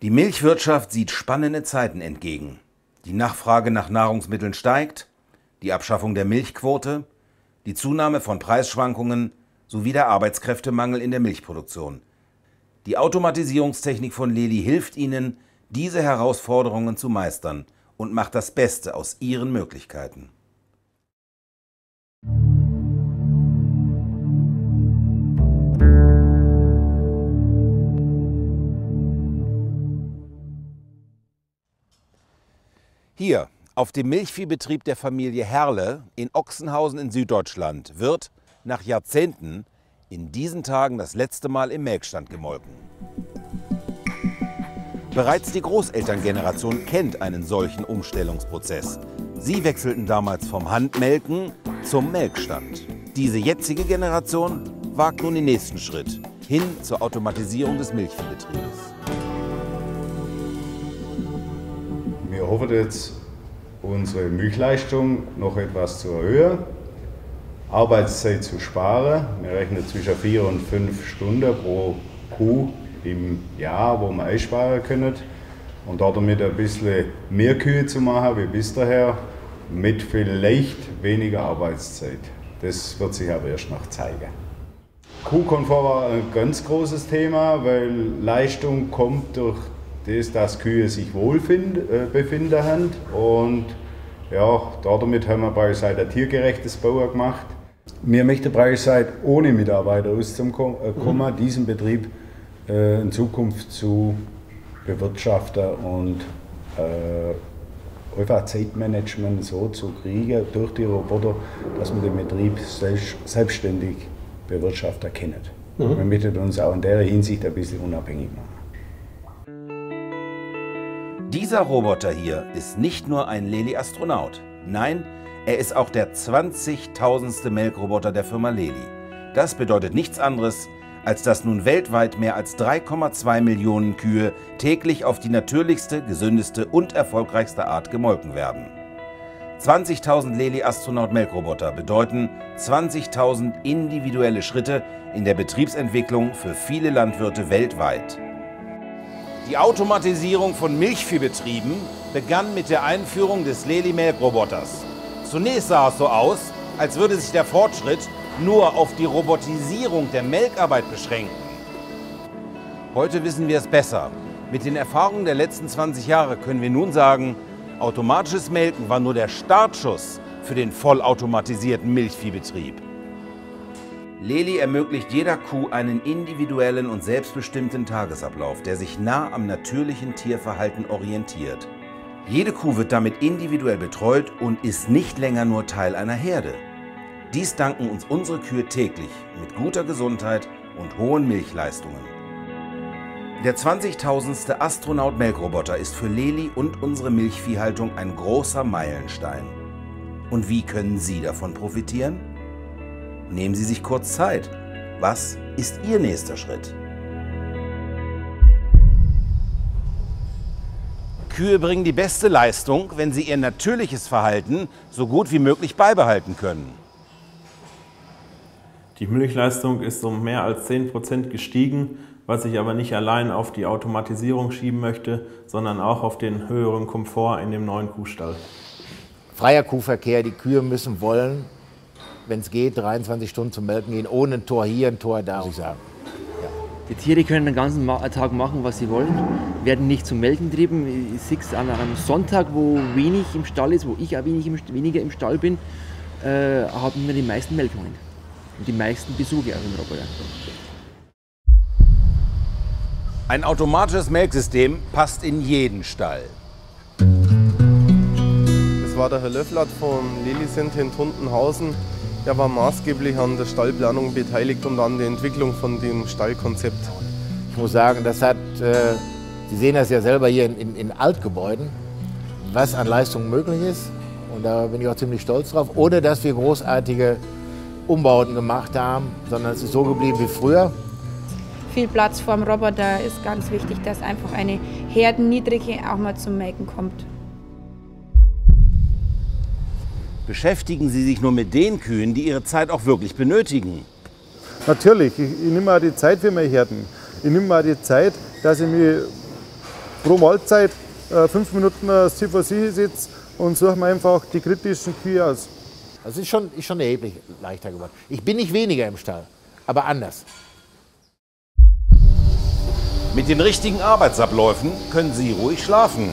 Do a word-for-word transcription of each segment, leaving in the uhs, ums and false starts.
Die Milchwirtschaft sieht spannende Zeiten entgegen. Die Nachfrage nach Nahrungsmitteln steigt, die Abschaffung der Milchquote, die Zunahme von Preisschwankungen sowie der Arbeitskräftemangel in der Milchproduktion. Die Automatisierungstechnik von Leli hilft Ihnen, diese Herausforderungen zu meistern und macht das Beste aus Ihren Möglichkeiten. Hier, auf dem Milchviehbetrieb der Familie Herle in Ochsenhausen in Süddeutschland, wird nach Jahrzehnten in diesen Tagen das letzte Mal im Melkstand gemolken. Bereits die Großelterngeneration kennt einen solchen Umstellungsprozess. Sie wechselten damals vom Handmelken zum Melkstand. Diese jetzige Generation wagt nun den nächsten Schritt hin zur Automatisierung des Milchviehbetriebes. Wir hoffen jetzt, unsere Milchleistung noch etwas zu erhöhen, Arbeitszeit zu sparen. Wir rechnen zwischen vier und fünf Stunden pro Kuh im Jahr, wo wir einsparen können. Und damit ein bisschen mehr Kühe zu machen wie bis daher, mit vielleicht weniger Arbeitszeit. Das wird sich aber erst noch zeigen. Kuhkomfort war ein ganz großes Thema, weil Leistung kommt durch das, dass Kühe sich wohl äh, befinden haben. Und ja, damit haben wir Braunschweig ein tiergerechtes Bauer gemacht. Wir möchten Braunschweig ohne Mitarbeiter auskommen, mhm. diesen Betrieb äh, in Zukunft zu bewirtschaften und äh, einfach Zeitmanagement so zu kriegen durch die Roboter, dass man den Betrieb selbst, selbstständig bewirtschaften kann. Mhm. Wir möchten uns auch in der Hinsicht ein bisschen unabhängig machen. Dieser Roboter hier ist nicht nur ein Leli Astronaut. Nein, er ist auch der zwanzigtausendste Melkroboter der Firma Leli. Das bedeutet nichts anderes, als dass nun weltweit mehr als drei Komma zwei Millionen Kühe täglich auf die natürlichste, gesündeste und erfolgreichste Art gemolken werden. zwanzigtausend Leli Astronaut Melkroboter bedeuten zwanzigtausend individuelle Schritte in der Betriebsentwicklung für viele Landwirte weltweit. Die Automatisierung von Milchviehbetrieben begann mit der Einführung des Leli Melkroboters. Zunächst sah es so aus, als würde sich der Fortschritt nur auf die Robotisierung der Melkarbeit beschränken. Heute wissen wir es besser. Mit den Erfahrungen der letzten zwanzig Jahre können wir nun sagen, automatisches Melken war nur der Startschuss für den vollautomatisierten Milchviehbetrieb. Leli ermöglicht jeder Kuh einen individuellen und selbstbestimmten Tagesablauf, der sich nah am natürlichen Tierverhalten orientiert. Jede Kuh wird damit individuell betreut und ist nicht länger nur Teil einer Herde. Dies danken uns unsere Kühe täglich mit guter Gesundheit und hohen Milchleistungen. Der zwanzigtausendste Astronaut Melkroboter ist für Leli und unsere Milchviehhaltung ein großer Meilenstein. Und wie können Sie davon profitieren? Nehmen Sie sich kurz Zeit. Was ist Ihr nächster Schritt? Kühe bringen die beste Leistung, wenn sie ihr natürliches Verhalten so gut wie möglich beibehalten können. Die Milchleistung ist um mehr als zehn Prozent gestiegen, was ich aber nicht allein auf die Automatisierung schieben möchte, sondern auch auf den höheren Komfort in dem neuen Kuhstall. Freier Kuhverkehr, die Kühe müssen wollen, wenn es geht, dreiundzwanzig Stunden zum Melken gehen, ohne ein Tor hier, ein Tor da, muss ich sagen. Ja. Die Tiere können den ganzen Tag machen, was sie wollen, werden nicht zum Melken getrieben. Ich sehe es an einem Sonntag, wo wenig im Stall ist, wo ich auch wenig im, weniger im Stall bin, äh, haben wir die meisten Melkungen und die meisten Besuche auch im Roboter. Ein automatisches Melksystem passt in jeden Stall. Das war der Herr Löfflert von Leli Center in Tuntenhausen. Er war maßgeblich an der Stallplanung beteiligt und an der Entwicklung von dem Stallkonzept. Ich muss sagen, das hat, äh, Sie sehen das ja selber hier in, in, in Altgebäuden, was an Leistung möglich ist. Und da bin ich auch ziemlich stolz drauf, ohne dass wir großartige Umbauten gemacht haben, sondern es ist so geblieben wie früher. Viel Platz vorm Roboter ist ganz wichtig, dass einfach eine Herdenniedrige auch mal zum Melken kommt. Beschäftigen Sie sich nur mit den Kühen, die Ihre Zeit auch wirklich benötigen. Natürlich, ich, ich nehme auch die Zeit für meine Herden. Ich nehme auch die Zeit, dass ich mich pro Mahlzeit äh, fünf Minuten das T V C sitze und suche mir einfach die kritischen Kühe aus. Das ist schon, ist schon erheblich leichter geworden. Ich bin nicht weniger im Stall, aber anders. Mit den richtigen Arbeitsabläufen können Sie ruhig schlafen.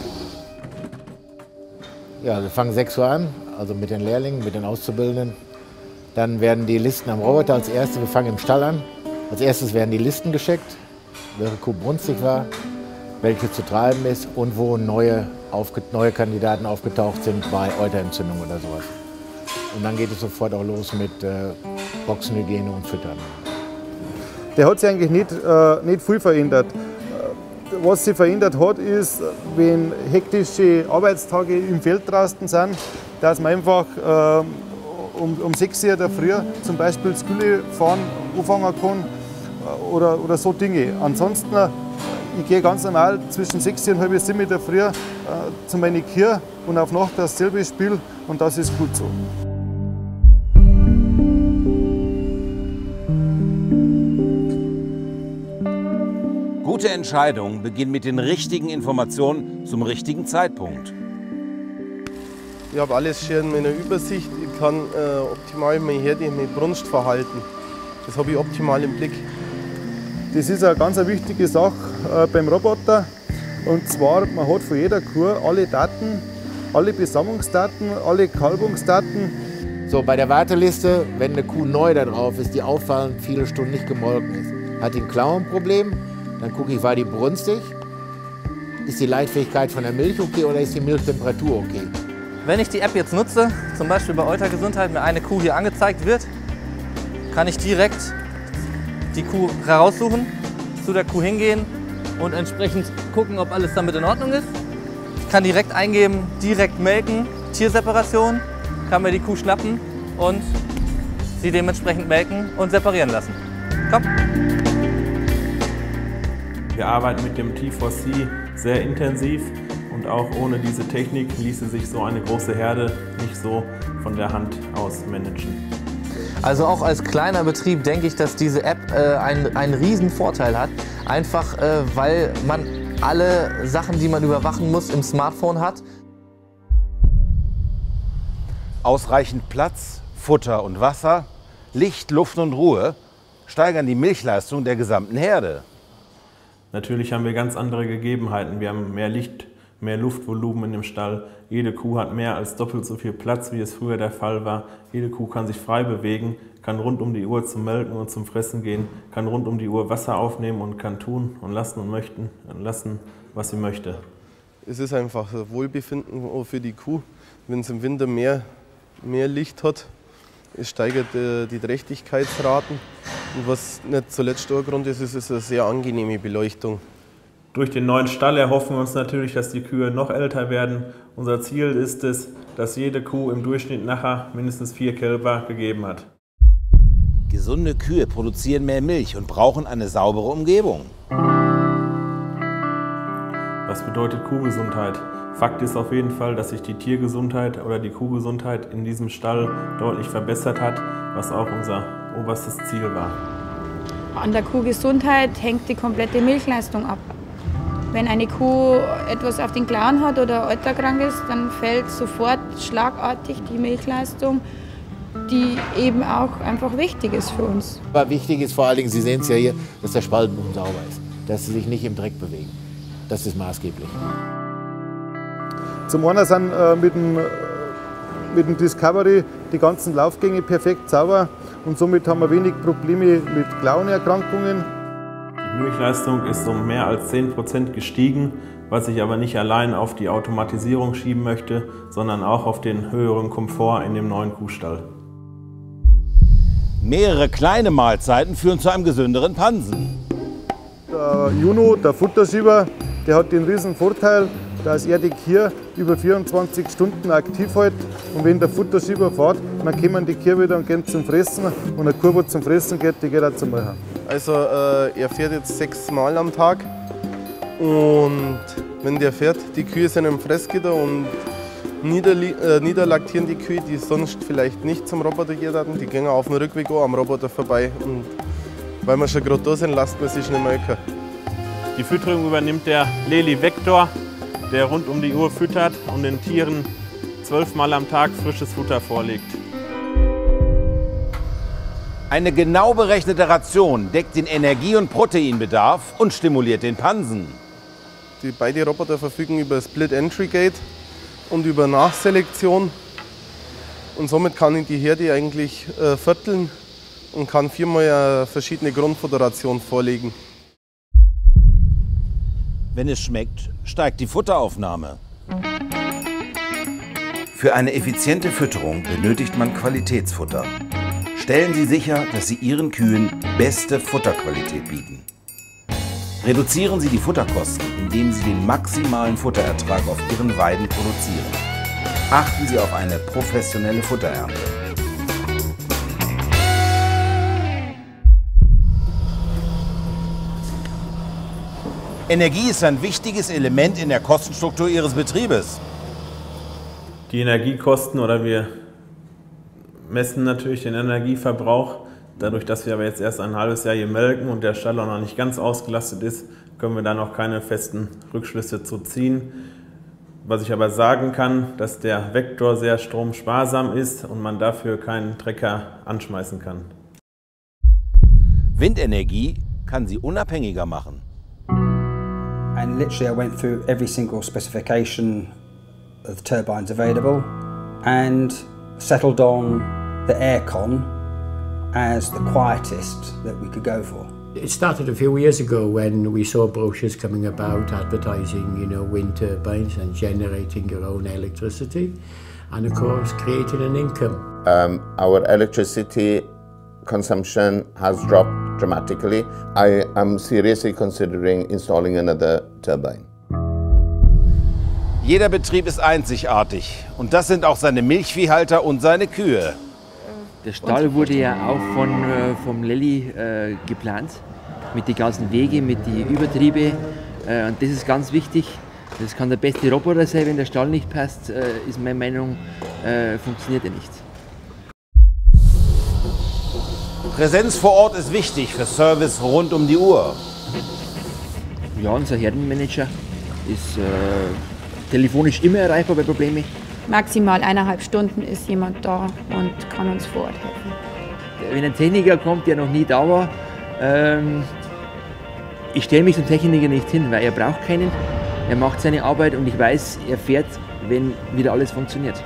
Ja, wir fangen sechs Uhr an, also mit den Lehrlingen, mit den Auszubildenden. Dann werden die Listen am Roboter als erstes, wir fangen im Stall an. Als erstes werden die Listen gescheckt, welche Kuh brunstig war, welche zu treiben ist und wo neue, neue Kandidaten aufgetaucht sind bei Euterentzündung oder sowas. Und dann geht es sofort auch los mit äh, Boxenhygiene und Füttern. Der hat sich eigentlich nicht, äh, nicht viel verändert. Was sich verändert hat, ist, wenn hektische Arbeitstage im Feld draußen sind, dass man einfach äh, um, um sechs Uhr der Früh zum Beispiel das Gülle fahren anfangen kann oder, oder so Dinge. Ansonsten, ich gehe ganz normal zwischen sechs und halb sieben in der Früh äh, zu meinen Kühen und auf Nacht dasselbe Spiel und das ist gut so. Gute Entscheidungen beginnen mit den richtigen Informationen zum richtigen Zeitpunkt. Ich habe alles schön in meiner Übersicht. Ich kann äh, optimal meine Herde, meine Brunst verhalten. Das habe ich optimal im Blick. Das ist eine ganz wichtige Sache äh, beim Roboter. Und zwar, man hat von jeder Kuh alle Daten, alle Besammungsdaten, alle Kalbungsdaten. So, bei der Warteliste, wenn eine Kuh neu da drauf ist, die auffallend viele Stunden nicht gemolken ist, hat die ein Klauenproblem. Dann gucke ich, war die brunstig? Ist die Leitfähigkeit von der Milch okay oder ist die Milchtemperatur okay? Wenn ich die App jetzt nutze, zum Beispiel bei Euter Gesundheit, mir eine Kuh hier angezeigt wird, kann ich direkt die Kuh heraussuchen, zu der Kuh hingehen und entsprechend gucken, ob alles damit in Ordnung ist. Ich kann direkt eingeben, direkt melken, Tierseparation, kann mir die Kuh schnappen und sie dementsprechend melken und separieren lassen. Komm! Wir arbeiten mit dem T vier C sehr intensiv und auch ohne diese Technik ließe sich so eine große Herde nicht so von der Hand aus managen. Also auch als kleiner Betrieb denke ich, dass diese App äh, einen, einen riesen Vorteil hat. Einfach äh, weil man alle Sachen, die man überwachen muss, im Smartphone hat. Ausreichend Platz, Futter und Wasser, Licht, Luft und Ruhe steigern die Milchleistung der gesamten Herde. Natürlich haben wir ganz andere Gegebenheiten. Wir haben mehr Licht, mehr Luftvolumen in dem Stall. Jede Kuh hat mehr als doppelt so viel Platz, wie es früher der Fall war. Jede Kuh kann sich frei bewegen, kann rund um die Uhr zum Melken und zum Fressen gehen, kann rund um die Uhr Wasser aufnehmen und kann tun und lassen und möchten und lassen, was sie möchte. Es ist einfach ein Wohlbefinden für die Kuh, wenn es im Winter mehr, mehr Licht hat. Es steigert äh, die Trächtigkeitsraten. Und was nicht zuletzt auch Grund ist, ist, ist eine sehr angenehme Beleuchtung. Durch den neuen Stall erhoffen wir uns natürlich, dass die Kühe noch älter werden. Unser Ziel ist es, dass jede Kuh im Durchschnitt nachher mindestens vier Kälber gegeben hat. Gesunde Kühe produzieren mehr Milch und brauchen eine saubere Umgebung. Was bedeutet Kuhgesundheit? Fakt ist auf jeden Fall, dass sich die Tiergesundheit oder die Kuhgesundheit in diesem Stall deutlich verbessert hat, was auch unser oberstes Ziel war. An der Kuhgesundheit hängt die komplette Milchleistung ab. Wenn eine Kuh etwas auf den Klauen hat oder alterkrank ist, dann fällt sofort schlagartig die Milchleistung, die eben auch einfach wichtig ist für uns. Aber wichtig ist vor allen Dingen, Sie sehen es ja hier, dass der Spaltenboden sauber ist, dass sie sich nicht im Dreck bewegen. Das ist maßgeblich. Zum einen sind äh, mit, dem, mit dem Discovery die ganzen Laufgänge perfekt sauber und somit haben wir wenig Probleme mit Klauenerkrankungen. Die Milchleistung ist um mehr als zehn Prozent gestiegen, was ich aber nicht allein auf die Automatisierung schieben möchte, sondern auch auf den höheren Komfort in dem neuen Kuhstall. Mehrere kleine Mahlzeiten führen zu einem gesünderen Pansen. Der Juno, der Futterschieber, der hat den riesen Vorteil, dass er die Kühe über vierundzwanzig Stunden aktiv hält. Und wenn der Futterschieber fährt, dann kommen die Kühe wieder und gehen zum Fressen. Und eine Kuh, die zum Fressen geht, die geht auch zum Melken. Also äh, er fährt jetzt sechs Mal am Tag. Und wenn der fährt, die Kühe sind im Fressgitter und niederli äh, niederlaktieren die Kühe, die sonst vielleicht nicht zum Roboter gehen hatten. Die gehen auf dem Rückweg auch am Roboter vorbei. Und weil wir schon gerade da sind, lasst man sich nicht melken. Die Fütterung übernimmt der Leli Vector, der rund um die Uhr füttert und den Tieren zwölfmal am Tag frisches Futter vorlegt. Eine genau berechnete Ration deckt den Energie- und Proteinbedarf und stimuliert den Pansen. Die beide Roboter verfügen über Split Entry Gate und über Nachselektion. Und somit kann ich die Herde eigentlich äh, vierteln und kann viermal eine verschiedene Grundfutterration vorlegen. Wenn es schmeckt, steigt die Futteraufnahme. Für eine effiziente Fütterung benötigt man Qualitätsfutter. Stellen Sie sicher, dass Sie Ihren Kühen beste Futterqualität bieten. Reduzieren Sie die Futterkosten, indem Sie den maximalen Futterertrag auf Ihren Weiden produzieren. Achten Sie auf eine professionelle Futterernte. Energie ist ein wichtiges Element in der Kostenstruktur Ihres Betriebes. Die Energiekosten, oder wir messen natürlich den Energieverbrauch. Dadurch, dass wir aber jetzt erst ein halbes Jahr hier melken und der Stall auch noch nicht ganz ausgelastet ist, können wir da noch keine festen Rückschlüsse zu ziehen. Was ich aber sagen kann, dass der Vector sehr stromsparsam ist und man dafür keinen Trecker anschmeißen kann. Windenergie kann Sie unabhängiger machen. And literally I went through every single specification of the turbines available and settled on the aircon as the quietest that we could go for. It started a few years ago when we saw brochures coming about advertising, you know, wind turbines and generating your own electricity, and of course creating an income. Um, our electricity consumption has dropped dramatically. I am seriously considering installing another turbine. Jeder Betrieb ist einzigartig und das sind auch seine Milchviehhalter und seine Kühe. Der Stall wurde ja auch von, äh, vom Leli äh, geplant, mit den ganzen Wegen, mit den Übertriebe. Äh, und das ist ganz wichtig. Das kann der beste Roboter sein, wenn der Stall nicht passt, äh, ist meine Meinung, äh, funktioniert er nicht. Präsenz vor Ort ist wichtig für Service rund um die Uhr. Ja, unser Herdenmanager ist äh, telefonisch immer erreichbar bei Problemen. Maximal eineinhalb Stunden ist jemand da und kann uns vor Ort helfen. Wenn ein Techniker kommt, der noch nie da war, ähm, ich stelle mich zum Techniker nicht hin, weil er braucht keinen. Er macht seine Arbeit und ich weiß, er fährt, wenn wieder alles funktioniert.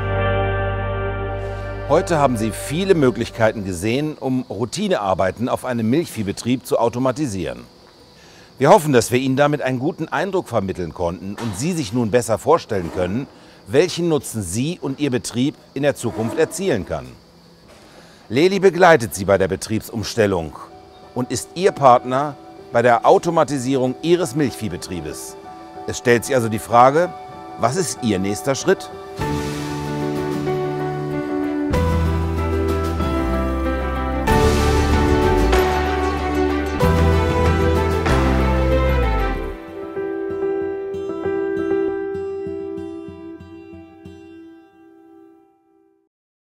Heute haben Sie viele Möglichkeiten gesehen, um Routinearbeiten auf einem Milchviehbetrieb zu automatisieren. Wir hoffen, dass wir Ihnen damit einen guten Eindruck vermitteln konnten und Sie sich nun besser vorstellen können, welchen Nutzen Sie und Ihr Betrieb in der Zukunft erzielen kann. Leli begleitet Sie bei der Betriebsumstellung und ist Ihr Partner bei der Automatisierung Ihres Milchviehbetriebes. Es stellt sich also die Frage, was ist Ihr nächster Schritt?